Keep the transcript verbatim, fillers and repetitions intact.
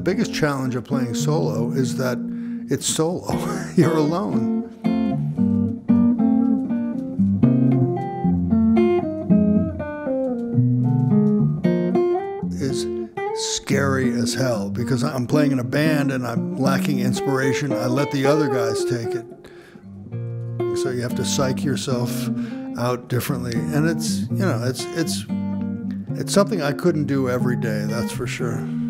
biggest challenge of playing solo is that it's solo. You're alone. Is scary as hell because I'm playing in a band and I'm lacking inspiration. I let the other guys take it. So you have to psych yourself out differently. And it's, you know, it's, it's, it's something I couldn't do every day, that's for sure.